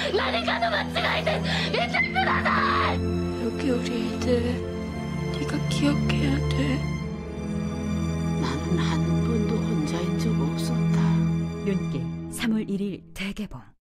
何かの間違いで見てください. 여기 우리 애들 네가 기억해야 돼. 나는 한 번도 혼자인 적 없었다. 윤길 3월 1일 대개봉.